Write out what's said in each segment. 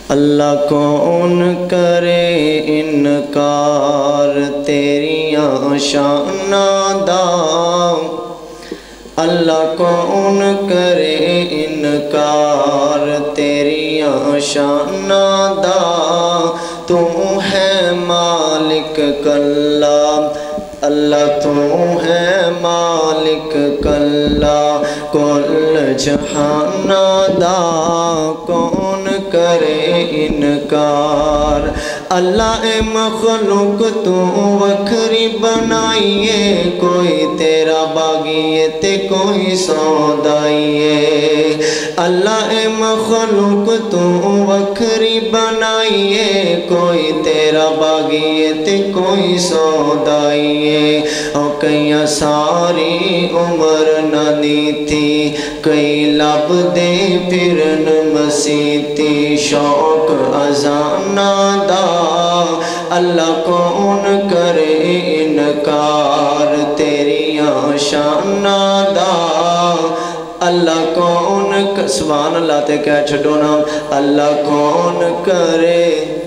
اللہ کون کرے انکار تیریاں شاناں دا، اللہ کون کرے انکار تیریاں شاناں دا، تو ہے مالک کلا، اللہ تو ہے مالک کلا، کل جہاناں دا کون کرے انکار۔ اللہ اے مخلوق تو وکھری بنائیے، کوئی تیرا باغیے تے کوئی سودائیے۔ اللہ اے مخلوق تو وکھری بنائیے، کوئی تیرا باغیے تے کوئی سودائیے۔ اور کئیاں ساری عمر نہ دی تھی، کئی لب دے پھرن مسیتی، شوق ازاناں دا اللہ کون کرے انکار تیریاں شاناں دا، اللہ کون سبحان اللہ تے کہہ چھڈو نا، اللہ کون کرے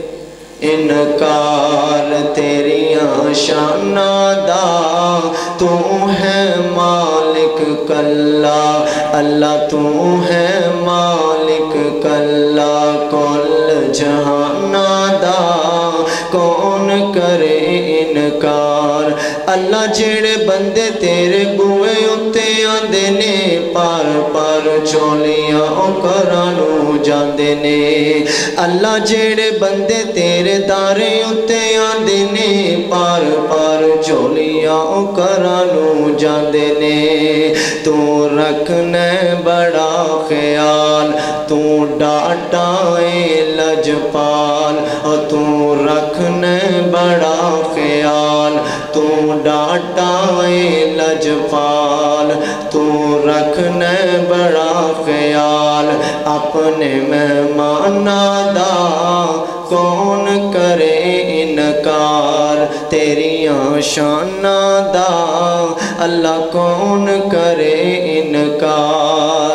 انکار تیریاں شاناں دا، تو ہے مالک کلا، اللہ تو ہے مالک کلا، کل جہاناں دا کون کرے انکار۔ اللہ جڑے بندے تیرے بوئے اتے آندے نے، پار پار چولیاں او کرانو جاندے نے۔ اللہ جڑے بندے تیرے دارے اتے آندے نے، پار پار چولیاں او کرانو جاندے نے۔ تو رکھنے بڑا خیال، تو ڈاٹائے لجپال، اور تو رکھنے بڑا خیال، تو ڈاٹائے لجپال، تو رکھنے بڑا خیال، اپنے مہماناں دا کون کرے انکار تیریاں شاناں دا، اللہ کون کرے انکار۔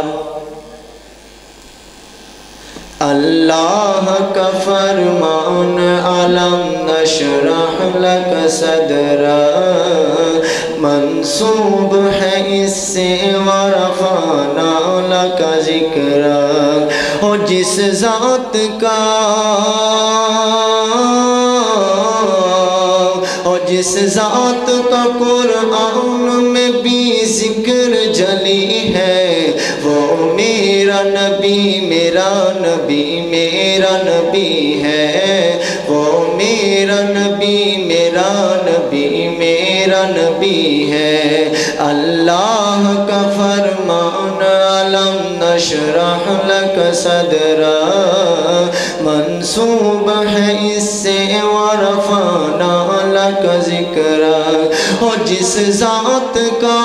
اللہ کا فرمان علم نشرح لک صدرک، منسوب ہے اس سے ورفعنا لک ذکرک۔ اور جس ذات کا قرآن میں بھی ذکر جلی ہے، وہ میرا نبی میرا نبی میرا نبی ہے، وہ میرا نبی میرا نبی میرا نبی ہے۔ اللہ کا فرمان علم نشرح لک صدرک، منسوب ہے اس سے ورفعنا لک ذکرک۔ اور جس ذات کا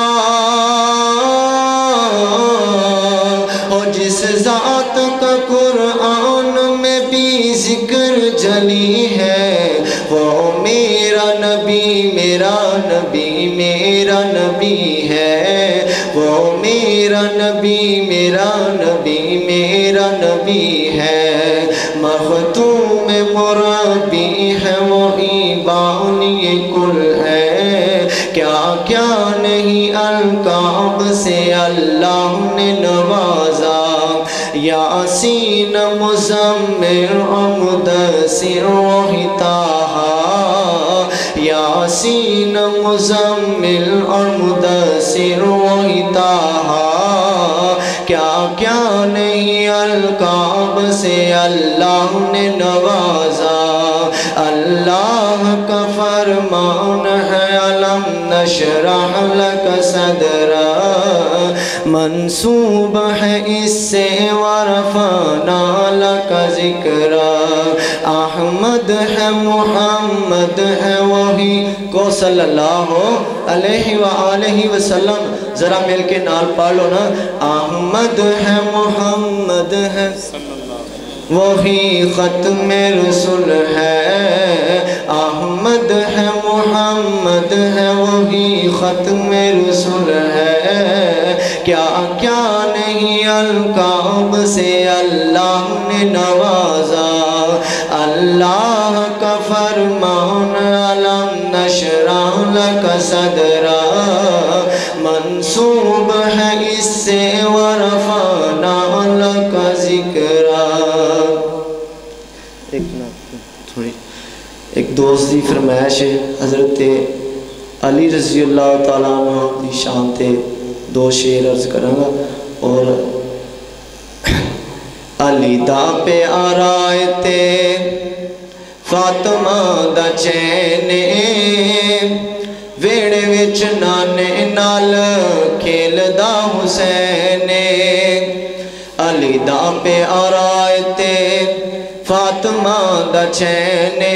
قرآن میں بھی ذکر جلی ہے، وہ میرا نبی میرا نبی میرا نبی ہے، وہ میرا نبی میرا نبی میرا نبی ہے۔ مختوم مربی ہے وہی بانی کل ہے، کیا کیا نہیں القاب سے اللہ نے نوازا، یاسین مزمل مدثر وہی طٰہٰ، یاسین مزمل اور مدثر وہی طٰہٰ، کیا کیا نہیں القاب سے اللہ نے نوازا۔ اللہ کا فرمان ہے علم نشرح لک صدرک، منسوب ہے اس سے ورفعنا لک ذکرک۔ احمد ہے محمد ہے وہی کو صلی اللہ علیہ وآلہ وسلم، ذرا مل کے نال پڑھ لو نا۔ احمد ہے محمد ہے وہی ختم رسول ہے، احمد ہے محمد ہے وہی ختم رسول ہے، کیا کیا نہیں القاب سے اللہ نے نوازا۔ اللہ کا فرمان علم نشرح لک صدرا منسوب ہے اس سے ورفعنا لک ذکرا۔ ایک دوست دی فرمائش ہے، حضرت علی رضی اللہ تعالیٰ عنہ دی شان تے دو شعر عرض کروں گا۔ اور علی دا پیارا تے فاطمہ دا چینے ویڑے وچ نانے نال کھیلدا حسین، علی دا پیارا تے فاطمہ دا چینے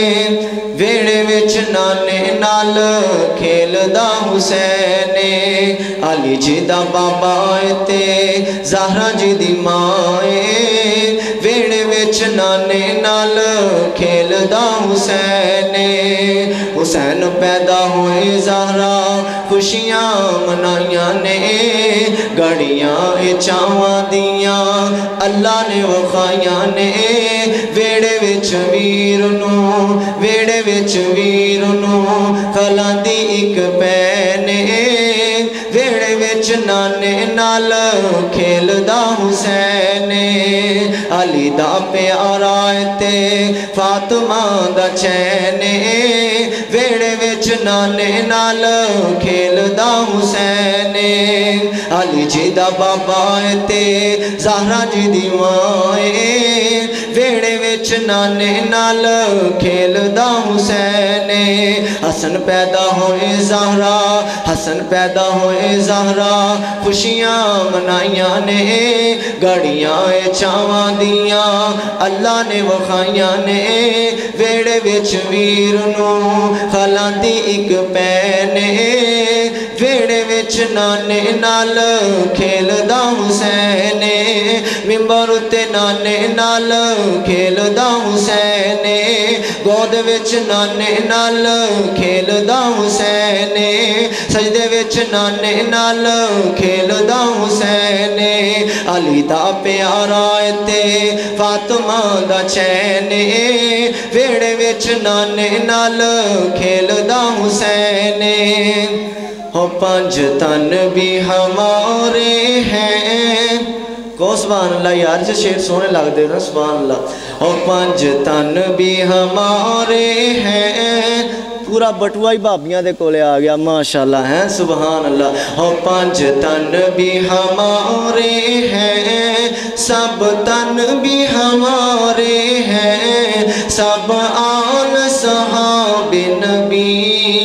ویڑے وچ نانے نال کھیلدا حسین، علی جی دا بابا تے زہرا جی دی ماں ویڑے وچ نانے نال کھیلدا حسین، حسین پیدا ہوئے زہرا خوشیاں منائیاں نے گھڑیاں چاواں دیاں اللہ نے وخائیاں نے، ویڑے وچ ویر نو ویڑے وچ ویر نو کھلاندی ایک پین، ویڑے وچ نانے نال کھیلدا حسین، علی دا پیارا تے فاطمہ دا چین ویڑے وچ نانے نال کھیلدا حسین، علی جی دا بابا تے زہرا جی دی ماں ویڑے وچ نانے نال کھیلدا حسین، حسن پیدا ہوئے زہرا حسن پیدا ہوئے زہرا خوشیاں منائیاں نے گھڑیاں چاواں دیاں اللہ نے وخائیاں نے، ویڑے وچ ویر نو کھلاندی ایک پین، ویڑے وچ نانے نال کھیلدا حسین، ممبر تے نانے نال کھیلدا حسین، گود وچ نانے نال کھیلدا حسین، سجدے وچ نانے نال کھیلدا حسین، علی دا پیارا تے فاطمہ دا چین ویڑے وچ نانے نال کھیلدا حسین، ہو پانچ تن بھی ہمارے ہیں، کو سبحان اللہ یار جو شعر سونے لگ دے نا سبحان اللہ، ہو پانچ تن بھی ہمارے ہیں، پورا بٹوا ہی بابیاں دے کولے آ گیا ماشاءاللہ ہیں سبحان اللہ، ہو پانچ تن بھی ہمارے ہیں سب تن بھی ہمارے ہیں، سب آل صحاب نبی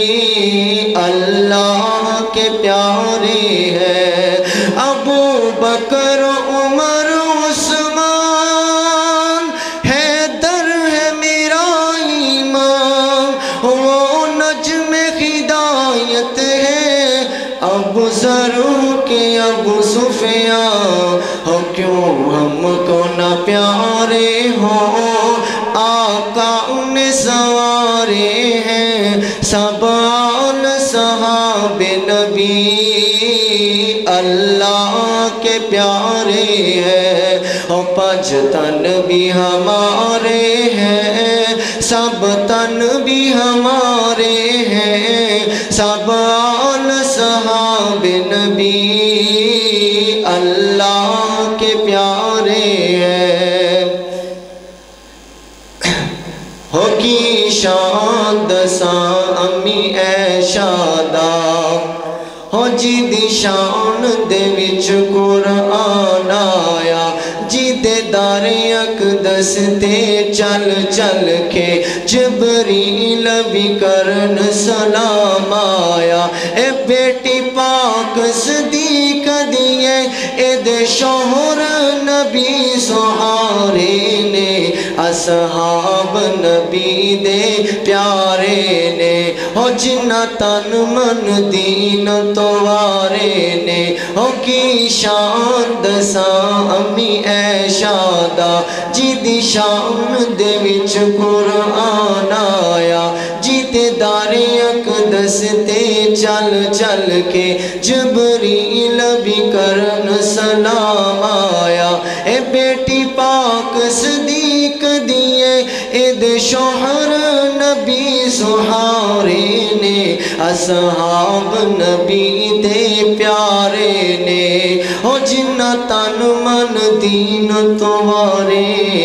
اللہ کے پیارے ہیں، ابو بکر عمر عثمان حیدر ہے میرا ایمان، وہ نجم ہدایت ہے ابو ذر کے ابو سفیان، ہو کیوں ہم کو نہ پیارے ہوں آقا انہیں سوارے ہیں، سب آل صحاب نبی اللہ کے پیارے ہیں، ہو پانچ تن بھی ہمارے ہیں سب تن بھی ہمارے ہیں، سب آل صحاب نبی اللہ کے پیارے ہیں، ہو کی شان دساں امی اے شادا، ہو جی دی شان دے وچ قرآن آیا، جی دے دار اقدس تے چل چل کے جبریل بھی کرن سلام آیا، اے بیٹی پاک صدیق دیئے اے دے شوہر نبی سہارے نے، اصحاب نبی دے پیارے نے، ہو جنہ تن من دین توارے نے، ہو کی شان دساں امی اے شادا، جی دی شان دے وچ قرآن آیا، جی تے دار اقدس تے چل چل کے جبریل بھی کرن سلام آیا، اے بیٹی پاک صدیق دیئے اے شوہر نبی سہارے نے اصحاب نبی دے پیارے نے او جنہ تن من دین تو وارے